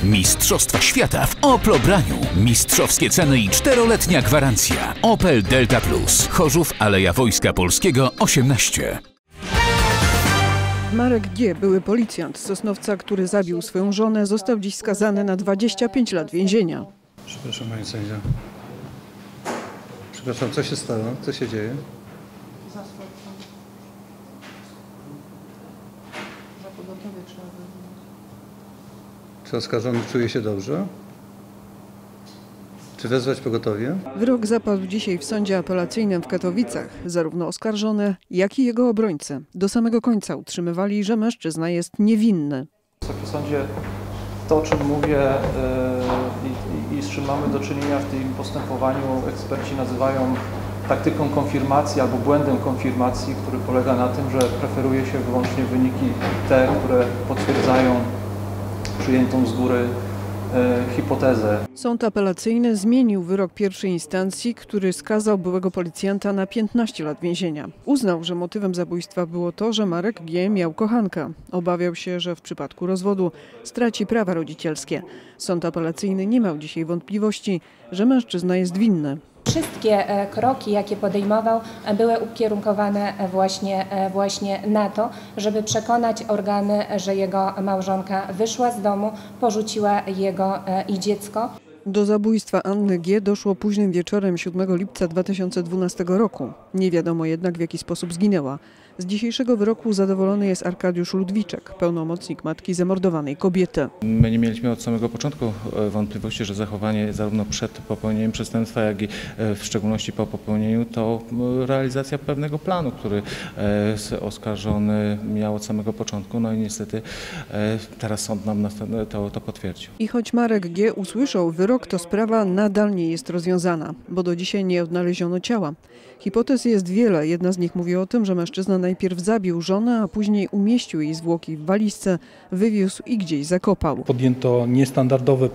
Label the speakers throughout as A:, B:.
A: Mistrzostwa świata w Oplobraniu. Mistrzowskie ceny i 4-letnia gwarancja. Opel Delta Plus. Chorzów, Aleja Wojska Polskiego 18.
B: Marek G., były policjant z Sosnowca, który zabił swoją żonę, został dziś skazany na 25 lat więzienia.
C: Przepraszam, pani sędzia. Przepraszam, co się stało? Co się dzieje? Czy oskarżony czuje się dobrze? Czy wezwać pogotowie?
B: Wyrok zapadł dzisiaj w sądzie apelacyjnym w Katowicach. Zarówno oskarżony, jak i jego obrońcy do samego końca utrzymywali, że mężczyzna jest niewinny.
D: Wysoki sądzie, to o czym mówię i z czym mamy do czynienia w tym postępowaniu, eksperci nazywają taktyką konfirmacji albo błędem konfirmacji, który polega na tym, że preferuje się wyłącznie wyniki te, które potwierdzają przyjętą z góry hipotezę.
B: Sąd apelacyjny zmienił wyrok pierwszej instancji, który skazał byłego policjanta na 15 lat więzienia. Uznał, że motywem zabójstwa było to, że Marek G. miał kochankę. Obawiał się, że w przypadku rozwodu straci prawa rodzicielskie. Sąd apelacyjny nie miał dzisiaj wątpliwości, że mężczyzna jest winny.
E: Wszystkie kroki, jakie podejmował, były ukierunkowane właśnie na to, żeby przekonać organy, że jego małżonka wyszła z domu, porzuciła jego i dziecko.
B: Do zabójstwa Anny G. doszło późnym wieczorem 7 lipca 2012 roku. Nie wiadomo jednak, w jaki sposób zginęła. Z dzisiejszego wyroku zadowolony jest Arkadiusz Ludwiczek, pełnomocnik matki zamordowanej kobiety.
F: My nie mieliśmy od samego początku wątpliwości, że zachowanie zarówno przed popełnieniem przestępstwa, jak i w szczególności po popełnieniu to realizacja pewnego planu, który oskarżony miał od samego początku. No i niestety teraz sąd nam to potwierdził.
B: I choć Marek G. usłyszał wyrok, to sprawa nadal nie jest rozwiązana, bo do dzisiaj nie odnaleziono ciała. Hipotez jest wiele. Jedna z nich mówi o tym, że mężczyzna najpierw zabił żonę, a później umieścił jej zwłoki w walizce, wywiózł i gdzieś zakopał.
G: Podjęto niestandardowe,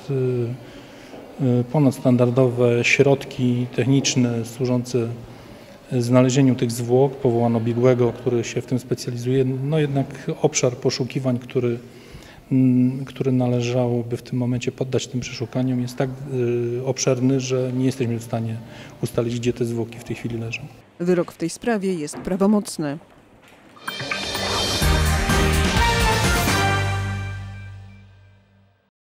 G: ponadstandardowe środki techniczne służące znalezieniu tych zwłok. Powołano biegłego, który się w tym specjalizuje. No jednak obszar poszukiwań, który należałoby w tym momencie poddać tym przeszukaniom, jest tak obszerny, że nie jesteśmy w stanie ustalić, gdzie te zwłoki w tej chwili leżą.
B: Wyrok w tej sprawie jest prawomocny.